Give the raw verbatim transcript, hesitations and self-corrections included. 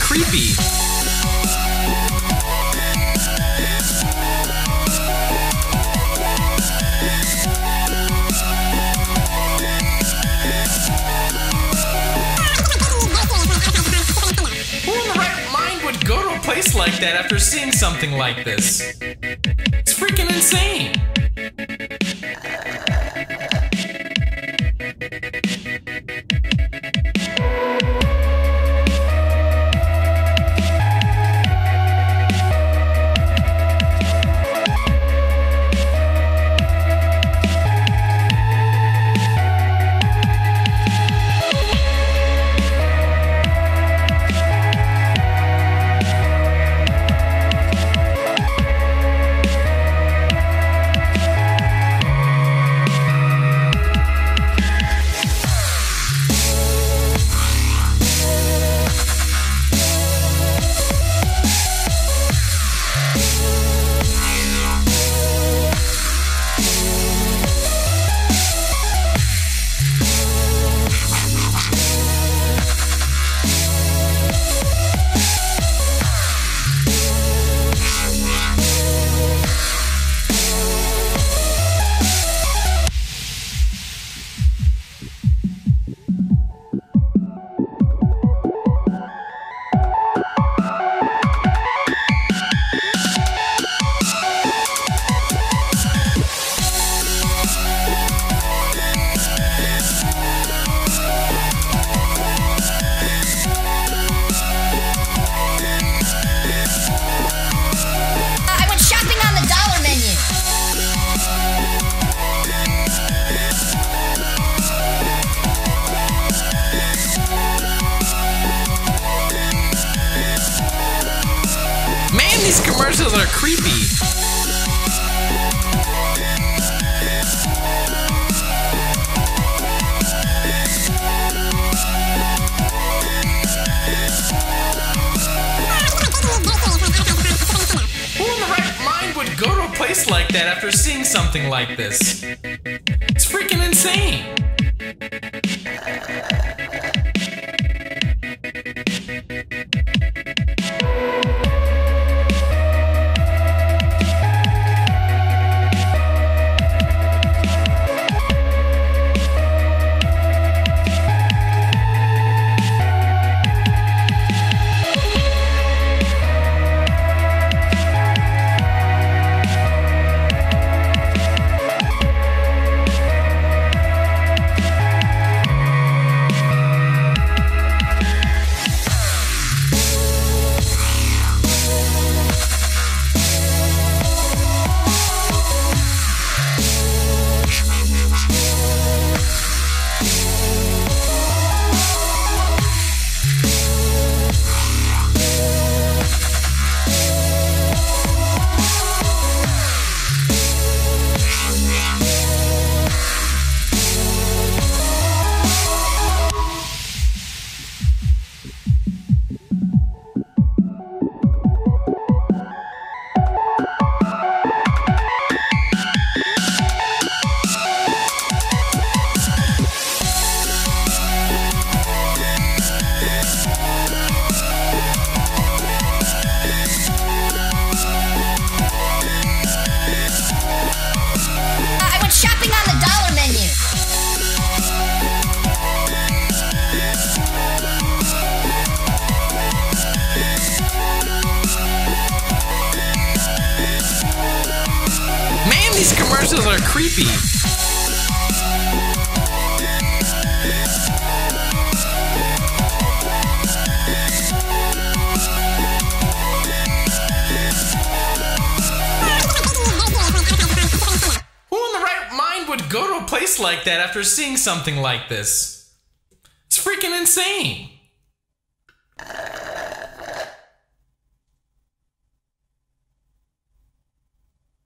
creepy. Who in the right mind would go to a place like that after seeing something like this? It's freaking insane. Man, these commercials are creepy. Who in the right mind would go to a place like that after seeing something like this? It's freaking insane. These commercials are creepy. Who in the right mind would go to a place like that after seeing something like this? It's freaking insane.